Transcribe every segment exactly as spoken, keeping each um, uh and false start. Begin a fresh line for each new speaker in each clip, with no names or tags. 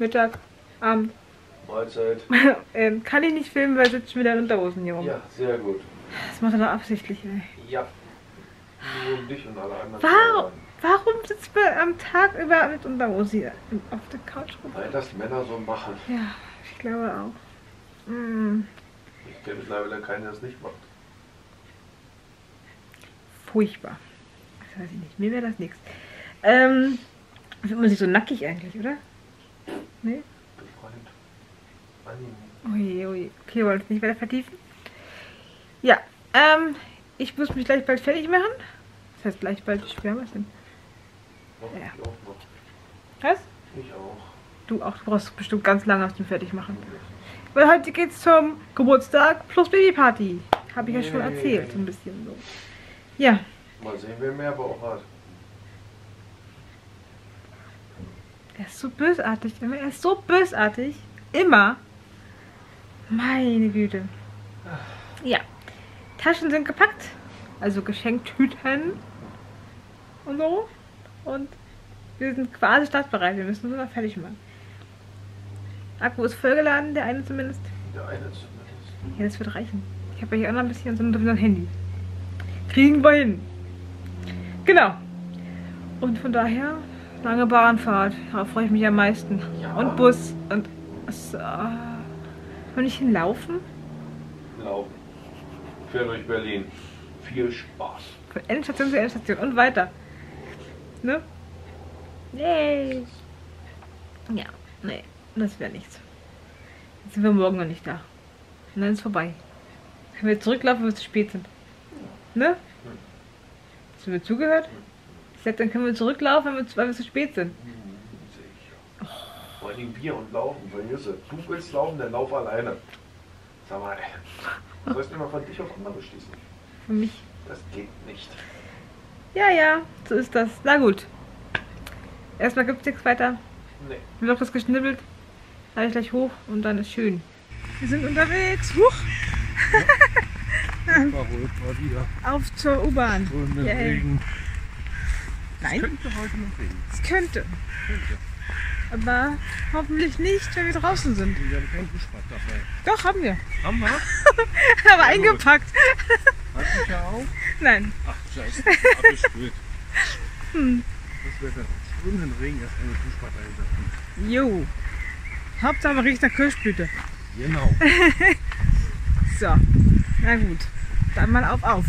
Mittag, Abend.
Mahlzeit.
ähm, kann ich nicht filmen, weil sitzt wieder in Unterhosen hier rum.
Ja, sehr gut.
Das macht er doch absichtlich, ey.
Ja. Nur um dich und alle anderen.
Warum, warum sitzt man am Tag über mit Unterhose hier auf der Couch rum?
Weil das Männer so machen.
Ja, ich glaube auch. Mm.
Ich kenne mittlerweile keinen, der das nicht macht.
Furchtbar. Das weiß ich nicht. Mir wäre das nichts. Ähm, fühlt man sich so nackig eigentlich, oder? Nee?
Befreund. Anime.
Oje, oje. Okay, wollen wir es nicht weiter vertiefen? Ja, ähm, ich muss mich gleich bald fertig machen. Das heißt gleich bald, wie haben wir es denn?
Noch
Ja.
ich auch noch.
Was?
Ich auch.
Du auch, du brauchst bestimmt ganz lange zum Fertigmachen. Weil heute geht's zum Geburtstag plus Babyparty. Habe ich ja schon erzählt, so ein bisschen so. Ja.
Mal sehen, wer mehr Bauch hat.
Er ist so bösartig. Er ist so bösartig. Immer. Meine Güte. Ja. Taschen sind gepackt. Also Geschenktüten. Und so. Und wir sind quasi startbereit. Wir müssen nur noch fertig machen. Akku ist vollgeladen, der eine zumindest.
Der eine zumindest.
Ja, das wird reichen. Ich habe ja hier auch noch ein bisschen so ein Handy. Kriegen wir hin. Genau. Und von daher, lange Bahnfahrt. Darauf freue ich mich am meisten.
Ja.
Und Bus. Und so. Kann ich hinlaufen?
Laufen. Quer durch Berlin. Viel Spaß.
Von Endstation zu Endstation und weiter. Ne? Yay. Ja, nee. Das wäre nichts. Jetzt sind wir morgen noch nicht da. Und dann ist es vorbei. Können wir zurücklaufen, wenn wir zu spät sind. Ne? Hast du mir zugehört? Ich sag, dann können wir zurücklaufen, wenn wir, weil wir zu spät sind.
Oh. Vor allem Bier und Laufen, vergiss es. Du willst laufen, dann lauf alleine. Sag mal, du sollst immer von dich auf andere schließen.
Für mich.
Das geht nicht.
Ja, ja, so ist das. Na gut. Erstmal gibt es nichts weiter.
Nee.
Mir wird das geschnibbelt. Lade ich gleich hoch und dann ist schön. Wir sind unterwegs. Huch.
Ja. Mal wieder.
Auf zur U-Bahn.
Yeah. Regen.
Nein.
Es könnte heute noch regnen.
Es könnte.
Könnte.
Aber hoffentlich nicht, wenn wir draußen sind.
Wir haben keinen Buschbad dabei.
Doch, haben wir.
Haben wir?
Aber ja, eingepackt.
Hat mich ja auch?
Nein.
Ach, scheiße. Abgespült.
Hm.
Das wird dann strömenden Regen erst eine Buschbad einsetzen.
Jo. Hauptsache man riecht nach Kirschblüte.
Genau.
So. Na gut. Dann mal auf, auf.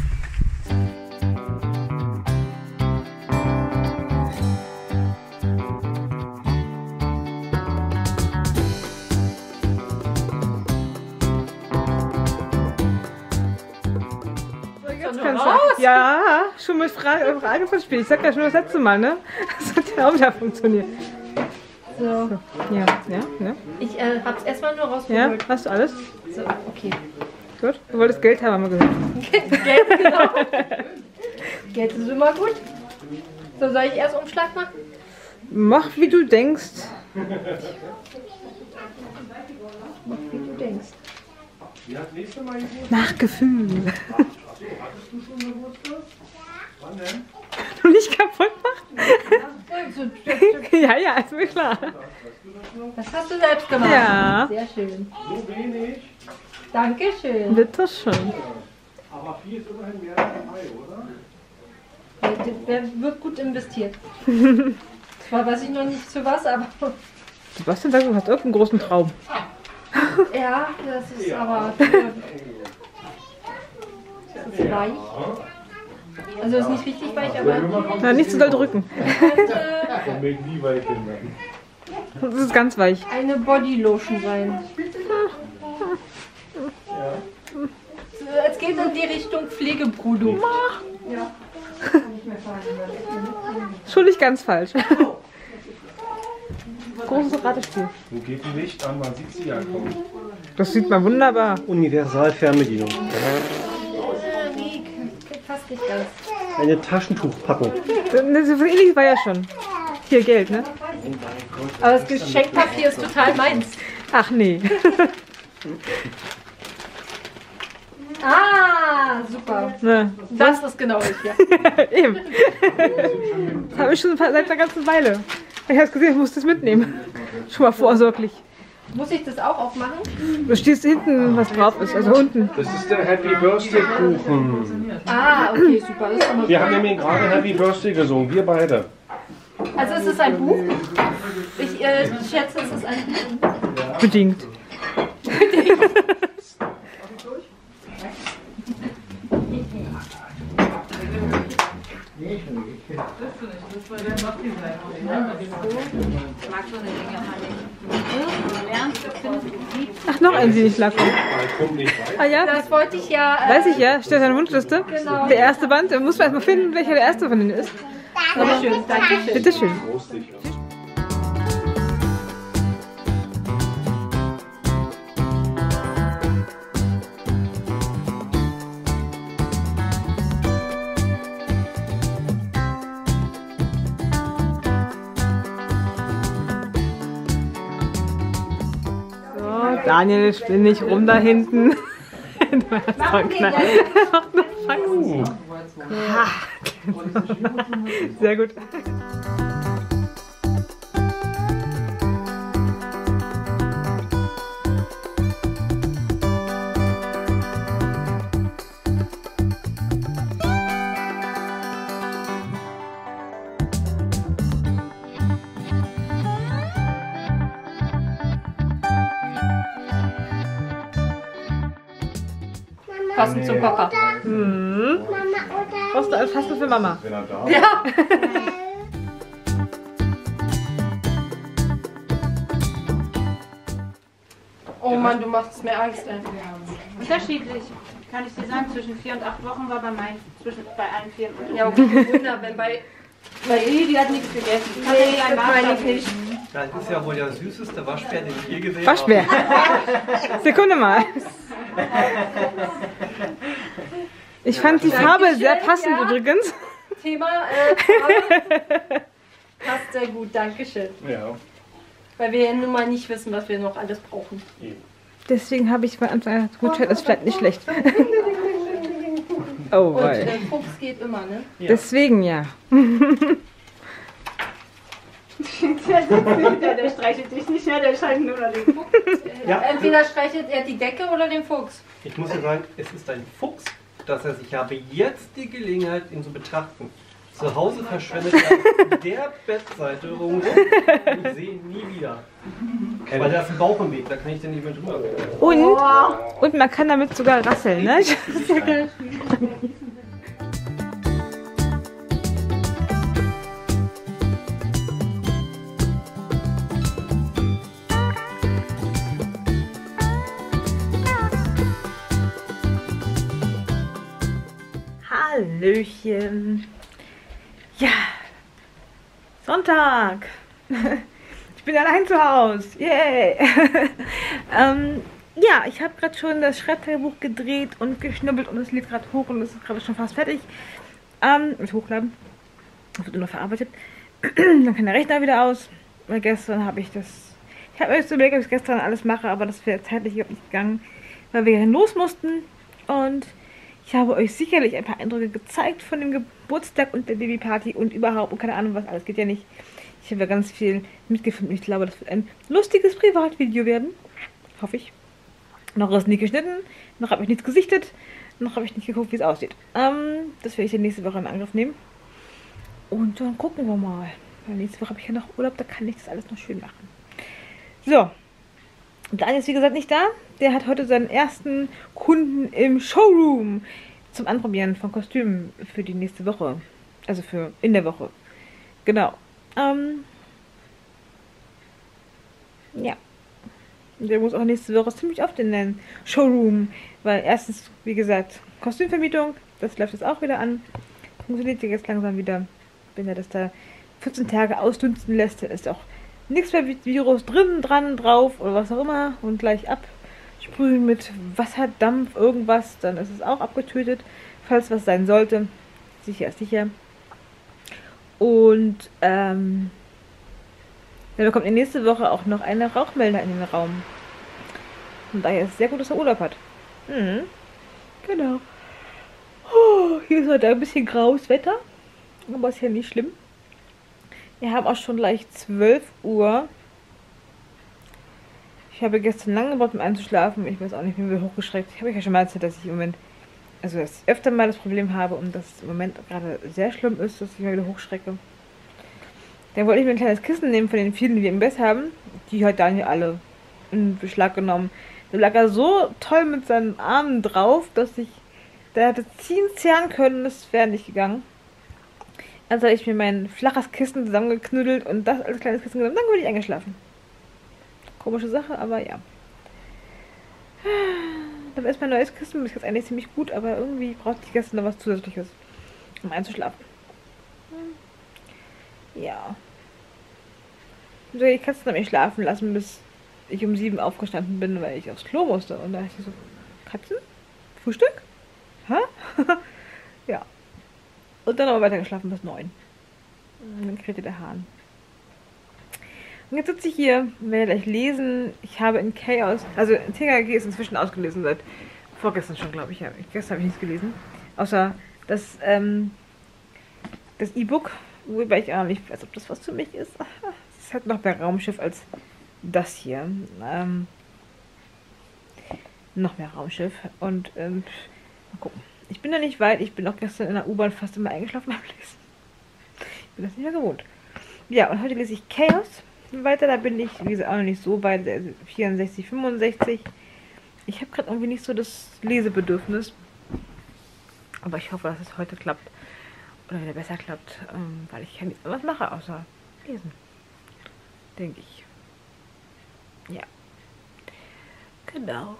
Ja, schon mit Frage, Frage von Spiel. Ich sag ja schon das letzte Mal, ne? Das hat ja auch wieder funktioniert.
So.
So. Ja, ja, ja.
Ich äh, hab's erstmal nur
Ja,
rausgeholt.
hast du alles?
So, okay.
Gut. Du wolltest Geld haben, haben wir gehört.
Geld, genau. Geld ist immer gut. So, soll ich erst Umschlag machen?
Mach wie du denkst.
Mach wie du denkst.
Wie hat nächste Mal Geburtstag?
Nach Gefühl.
Achso, hattest du schon Geburtstag? Wann denn?
Du nicht kaputt machen? Ja, ja, ist mir klar.
Das hast du selbst gemacht.
Ja.
Sehr schön.
So wenig.
Dankeschön.
Bitte schön.
Aber vier ist immerhin mehr als drei, oder?
Der wird gut investiert. Zwar weiß ich noch nicht zu was, aber
Sebastian sagt, du hast irgendeinen großen Traum.
ja, das ist aber das ist weich. Also ist nicht richtig weich, aber
Na, nicht zu doll drücken.
könnte
Von mir nie weit hin.
Das ist ganz weich.
eine Bodylotion sein. Es geht in die Richtung Pflegeprodukt. Ja.
Schon nicht ganz falsch. Großes Ratespiel.
Wo geht die Licht an? Man sieht sie ja kaum.
Das sieht man wunderbar.
Universal-Fernbedienung.
Äh, nee, fast nicht ganz.
Eine Taschentuchpackung.
So ähnlich war ja schon. Hier Geld, ne?
Aber das Geschenkpapier ist total meins.
Ach nee.
Ah, super.
Ne.
Das ist genau ich, ja.
Eben. Das habe ich schon seit einer ganzen Weile. Ich habe gesehen, ich muss das mitnehmen. Schon mal vorsorglich.
Muss ich das auch aufmachen?
Du stehst hinten, was drauf ist, also unten.
Das ist der Happy Birthday Kuchen.
Ah, okay, super. Das ist schon mal
Wir haben nämlich gerade Happy Birthday gesungen, wir beide.
Also ist es ein Buch? Ich äh, schätze, es ist ein Buch.
Bedingt. Ach, noch ein Siedichlack. Ah ja,
Das wollte ich ja. Äh,
weiß ich ja, steht auf deiner Wunschliste.
Genau.
Der erste Band, da muss man erstmal finden, welcher der erste von denen ist.
Dankeschön, Dankeschön.
Bitteschön. So, Daniel, spinn nicht rum da hinten. Du hast doch einen Knall. Noch eine Fax. Ah, sehr gut.
Passend zum Papa.
Hm. Brauchst du alles fast nur für Mama?
Wenn er da
Ja. Oh Mann, du machst mir Angst, ey.
Unterschiedlich. Kann ich dir sagen, zwischen vier und acht Wochen war bei meinen, zwischen, bei allen vier.
Ja, okay, kein Wunder, wenn bei...
Bei Eli, die hat nichts gegessen. Ich hatte
Nee,
ihr einen
das meine
Maßstab
ich nicht.
Das ist ja wohl der süßeste Waschbär, den ich je gesehen
Waschbär. Sekunde mal. Ich fand die Farbe sehr passend
ja.
übrigens.
Thema äh, Farbe. Passt sehr gut, Dankeschön.
Ja.
Weil wir ja nun mal nicht wissen, was wir noch alles brauchen.
Deswegen habe ich bei Anfang an gedacht, Gutschein ist vielleicht nicht schlecht. Oh,
Und
weil.
der Fuchs geht immer, ne?
Ja.
Deswegen ja.
Ja, der streichelt dich nicht mehr, der scheint nur noch den Fuchs.
Ja.
Entweder streichelt er die Decke oder den Fuchs.
Ich muss ja sagen, es ist ein Fuchs, dass er sich habe jetzt die Gelegenheit, ihn zu betrachten. Zu Hause verschwendet er auf der Bettseite rum und ich sehe ihn nie wieder. Weil da ist ein Bauch im Weg, da kann ich den nicht mehr drüber gehen.
Und, und man kann damit sogar rasseln, ne? Hallöchen. Ja, Sonntag. Ich bin allein zu Hause. Yay. ähm, ja, ich habe gerade schon das Schreibtagebuch gedreht und geschnubbelt und es liegt gerade hoch und es ist gerade schon fast fertig. Ähm, mit Hochladen. Das wird nur noch verarbeitet. Dann kann der Rechner wieder aus. Weil gestern habe ich das... Ich habe mir jetzt überlegt, ob ich gestern alles mache, aber das wäre zeitlich überhaupt nicht gegangen, weil wir dann los mussten. Und ich habe euch sicherlich ein paar Eindrücke gezeigt von dem Geburtstag und der Babyparty und überhaupt und keine Ahnung was alles, geht ja nicht. Ich habe ja ganz viel mitgefunden. Ich glaube, das wird ein lustiges Privatvideo werden. Hoffe ich. Noch ist nicht geschnitten, noch habe ich nichts gesichtet, noch habe ich nicht geguckt, wie es aussieht. Ähm, das werde ich dann nächste Woche in Angriff nehmen. Und dann gucken wir mal. Weil nächste Woche habe ich ja noch Urlaub, da kann ich das alles noch schön machen. So. Daniel ist wie gesagt nicht da. Der hat heute seinen ersten Kunden im Showroom zum Anprobieren von Kostümen für die nächste Woche. Also für in der Woche. Genau. Ähm, ja. Der muss auch nächste Woche ziemlich oft in den Showroom. Weil erstens, wie gesagt, Kostümvermietung. Das läuft jetzt auch wieder an. Funktioniert jetzt langsam wieder. Wenn er das da vierzehn Tage ausdünsten lässt, dann ist auch nichts mehr mit Virus drin, dran, drauf oder was auch immer. Und gleich absprühen mit Wasserdampf, irgendwas. Dann ist es auch abgetötet. Falls was sein sollte. Sicher ist sicher. Und ähm, dann bekommt er nächste Woche auch noch eine Rauchmelder in den Raum. Und daher ist es sehr gut, dass er Urlaub hat. Mhm. Genau. Oh, hier ist heute ein bisschen graues Wetter. Aber ist ja nicht schlimm. Wir haben auch schon gleich zwölf Uhr. Ich habe gestern lange gebraucht, um einzuschlafen. Ich weiß auch nicht, wie wir hochgeschreckt. Ich habe euch ja schon mal erzählt, dass ich im Moment, also dass ich öfter mal das Problem habe und dass es im Moment gerade sehr schlimm ist, dass ich mal wieder hochschrecke. Dann wollte ich mir ein kleines Kissen nehmen von den vielen, die wir im Bett haben. Die hat Daniel alle in Beschlag genommen. Da lag er so toll mit seinen Armen drauf, dass ich, der hätte ziehen, zerren können, das wäre nicht gegangen. Also habe ich mir mein flaches Kissen zusammengeknüttelt und das als kleines Kissen genommen. Dann bin ich eingeschlafen. Komische Sache, aber ja. Dann ist mein neues Kissen, das ist jetzt eigentlich ziemlich gut, aber irgendwie braucht ich gestern noch was Zusätzliches, um einzuschlafen. Ja. So, die Katzen haben mich schlafen lassen, bis ich um sieben aufgestanden bin, weil ich aufs Klo musste. Und da dachte ich so, Katzen? Frühstück? Hä? Ja. Und dann aber weiter geschlafen bis neun. Und dann krähte der Hahn. Und jetzt sitze ich hier, werde gleich lesen. Ich habe in Chaos, also T K G ist inzwischen ausgelesen, seit vorgestern schon, glaube ich. Ja. Gestern habe ich nichts gelesen. Außer das, ähm, das E-Book, wobei ich auch nicht weiß, ob das was für mich ist. Es ist halt noch mehr Raumschiff als das hier. Ähm, noch mehr Raumschiff. Und ähm, mal gucken. Ich bin da nicht weit. Ich bin auch gestern in der U-Bahn fast immer eingeschlafen beim Lesen. Ich bin das nicht mehr gewohnt. Ja, und heute lese ich Chaos weiter. Da bin ich, wie gesagt, auch noch nicht so weit. vierundsechzig, fünfundsechzig. Ich habe gerade irgendwie nicht so das Lesebedürfnis. Aber ich hoffe, dass es heute klappt. Oder wieder besser klappt. Ähm, weil ich ja nichts anderes mache, außer lesen. Denke ich. Ja. Genau.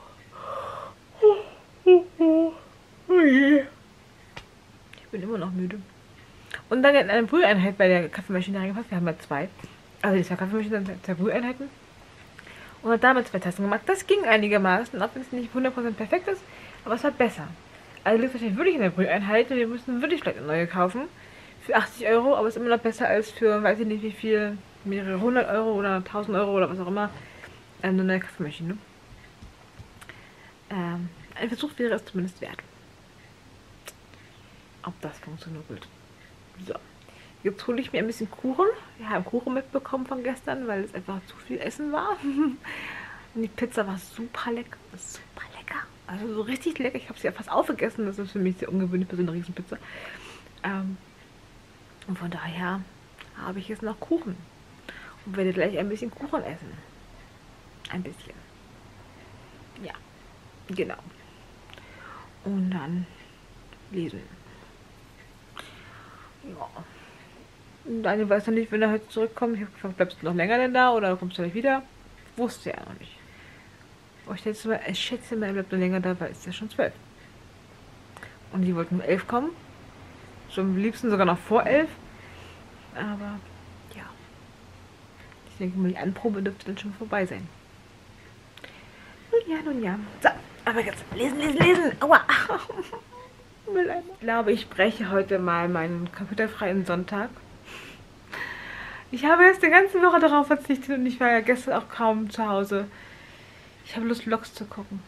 Ich bin immer noch müde. Und dann in eine Brüheinheit bei der Kaffeemaschine reingepasst. Wir haben ja zwei. Also die zwei Kaffeemaschinen sind zwei Brüheinheiten. Und hat damit zwei Tassen gemacht. Das ging einigermaßen, auch wenn es nicht hundert Prozent perfekt ist. Aber es war besser. Also liegt wahrscheinlich wirklich in der Brüheinheit. Und wir müssen wirklich vielleicht eine neue kaufen. Für achtzig Euro. Aber es ist immer noch besser als für, weiß ich nicht wie viel, mehrere hundert Euro oder tausend Euro oder was auch immer. Eine neue Kaffeemaschine. Ähm, ein Versuch wäre es zumindest wert. Ob das funktioniert. So. Jetzt hole ich mir ein bisschen Kuchen. Wir haben Kuchen mitbekommen von gestern, weil es einfach zu viel Essen war. Und die Pizza war super lecker. Super lecker. Also so richtig lecker. Ich habe sie ja fast aufgegessen. Das ist für mich sehr ungewöhnlich für so eine Riesenpizza. Ähm, und von daher habe ich jetzt noch Kuchen. Und werde gleich ein bisschen Kuchen essen. Ein bisschen. Ja. Genau. Und dann lesen. Ja. Und Daniel weiß noch nicht, wenn er heute zurückkommt. Ich habe gefragt, bleibst du noch länger denn da oder kommst du nicht wieder? Wusste er noch nicht. Aber ich schätze mal, ich schätze mal, er bleibt noch länger da, weil es ist ja schon zwölf. Und die wollten um elf kommen. Schon am liebsten sogar noch vor elf. Aber ja. Ich denke mal, die Anprobe dürfte dann schon vorbei sein. Nun ja, nun ja. So, aber jetzt lesen, lesen, lesen. Aua. Ich glaube, ich breche heute mal meinen computerfreien Sonntag. Ich habe jetzt die ganze Woche darauf verzichtet und ich war ja gestern auch kaum zu Hause. Ich habe Lust, Vlogs zu gucken.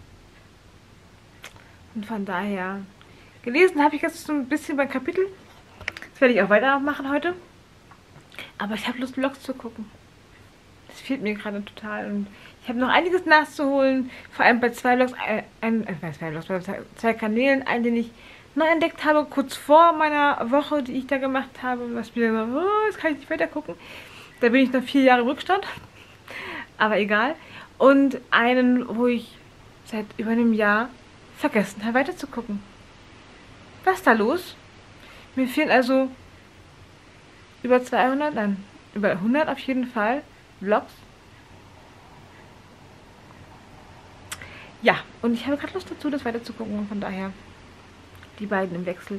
Und von daher, gelesen habe ich jetzt so ein bisschen beim Kapitel. Das werde ich auch weitermachen heute. Aber ich habe Lust, Vlogs zu gucken. Das fehlt mir gerade total. Und ich habe noch einiges nachzuholen. Vor allem bei zwei Vlogs, äh, ein, äh, zwei, Vlogs, bei zwei, zwei Kanälen. Einen, den ich neu entdeckt habe, kurz vor meiner Woche, die ich da gemacht habe. Was mir so, oh, jetzt kann ich nicht weiter gucken. Da bin ich noch vier Jahre im Rückstand. Aber egal. Und einen, wo ich seit über einem Jahr vergessen habe, weiter zu gucken. Was ist da los? Mir fehlen also über zweihundert, nein, über hundert auf jeden Fall Vlogs. Ja, und ich habe gerade Lust dazu, das weiter zu gucken. Und von daher die beiden im Wechsel.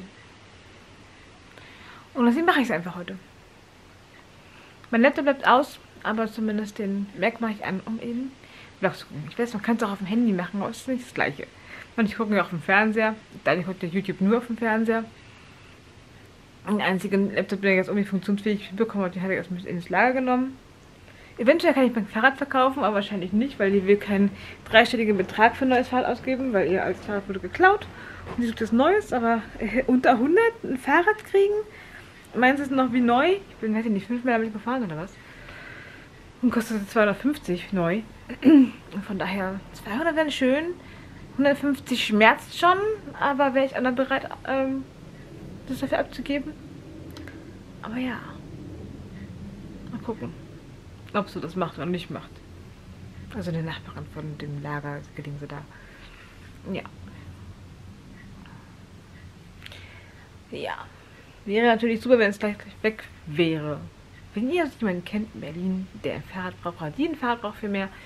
Und deswegen mache ich es einfach heute. Mein Laptop bleibt aus, aber zumindest den Mac mache ich an, um eben Vlogs zu gucken. Ich weiß, man kann es auch auf dem Handy machen, aber es ist nicht das Gleiche. Manche gucken ja auf dem Fernseher. Dadurch guckt der YouTube nur auf dem Fernseher. Den einzigen Laptop, der jetzt irgendwie funktionsfähig bekommen hat, den habe ich erstmal ins Lager genommen. Eventuell kann ich mein Fahrrad verkaufen, aber wahrscheinlich nicht, weil die will keinen dreistelligen Betrag für ein neues Fahrrad ausgeben, weil ihr altes Fahrrad wurde geklaut. Und sie sucht das Neues, aber unter hundert ein Fahrrad kriegen? Meins ist noch wie neu. Ich bin, weiß ich nicht, fünfmal damit gefahren oder was? Und kostet zweihundertfünfzig neu. Und von daher, zweihundert wären schön. hundertfünfzig schmerzt schon, aber wäre ich auch dann bereit, ähm, das dafür abzugeben. Aber ja. Mal gucken, ob sie das macht oder nicht macht. Also eine Nachbarin von dem Lager, gelingen sie da. Ja. Ja. Wäre natürlich super, wenn es gleich weg wäre. Wenn ihr jemanden kennt in Berlin, der ein Fahrrad braucht, oder die ein Fahrrad braucht für mehr.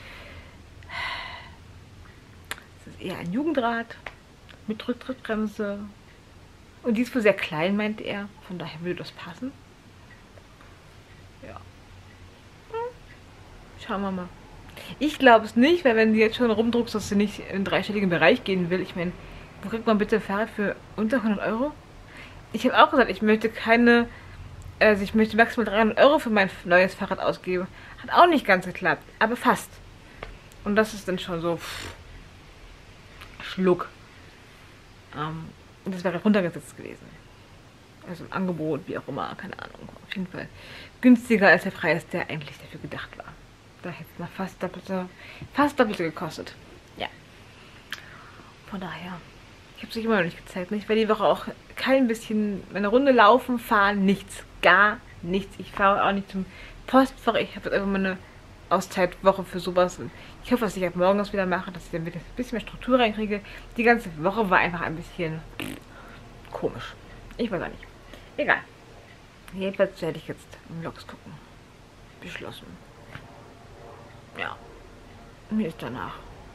Es ist eher ein Jugendrad mit Rücktrittbremse. Und die ist wohl sehr klein, meinte er. Von daher würde das passen. Ja. Hm. Schauen wir mal. Ich glaube es nicht, weil wenn sie jetzt schon rumdruckst, dass sie nicht in den dreistelligen Bereich gehen will. Ich meine, wo kriegt man bitte ein Fahrrad für unter hundert Euro? Ich habe auch gesagt, ich möchte keine, also ich möchte maximal dreihundert Euro für mein neues Fahrrad ausgeben. Hat auch nicht ganz geklappt, aber fast. Und das ist dann schon so pff, Schluck. Ähm, und das wäre runtergesetzt gewesen. Also im Angebot, wie auch immer, keine Ahnung. Auf jeden Fall günstiger als der Preis, der eigentlich dafür gedacht war. Da hätte es mal fast doppelte, fast doppelte gekostet. Ja. Von daher, ich habe es euch immer noch nicht gezeigt. Ich werde die Woche auch kein bisschen meine Runde laufen, fahren, nichts. Gar nichts. Ich fahre auch nicht zum Postfach. Ich habe jetzt einfach mal eine Auszeitwoche für sowas. Und ich hoffe, dass ich ab morgen das wieder mache, dass ich dann wieder ein bisschen mehr Struktur reinkriege. Die ganze Woche war einfach ein bisschen komisch. Ich weiß auch nicht. Egal. Jedenfalls werde ich jetzt Vlogs gucken. Beschlossen. Ja. Mir ist danach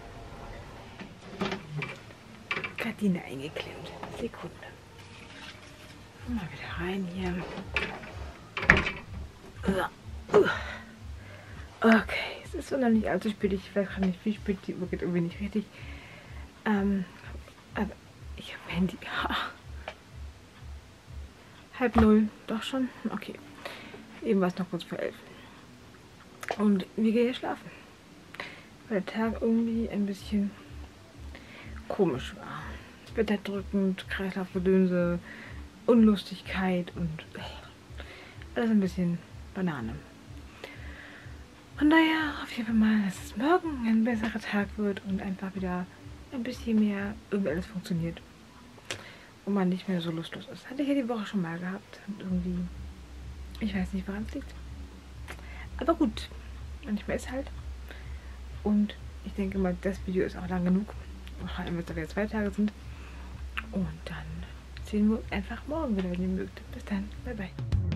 Gardine eingeklemmt. Sekunde. Mal wieder rein hier. Okay, es ist so noch nicht allzu spät. Ich weiß gar nicht, wie spät die Uhr geht, irgendwie nicht richtig. Ähm, aber ich habe Handy. Halb null, doch schon? Okay. Eben war es noch kurz vor elf. Und wir gehen hier schlafen. Weil der Tag irgendwie ein bisschen komisch war. Wetter drückend, Kreislaufgedönse, Unlustigkeit und alles ein bisschen Banane. Von daher hoffe ich einfach mal, dass es morgen ein besserer Tag wird und einfach wieder ein bisschen mehr irgendwie alles funktioniert. Und man nicht mehr so lustlos ist. Hatte ich ja die Woche schon mal gehabt. Und irgendwie, ich weiß nicht, woran es liegt. Aber gut, manchmal ist halt. Und ich denke mal, das Video ist auch lang genug. Vor allem, wenn es wieder zwei Tage sind. Und dann sehen wir uns einfach morgen wieder, wenn ihr mögt. Bis dann, bye bye.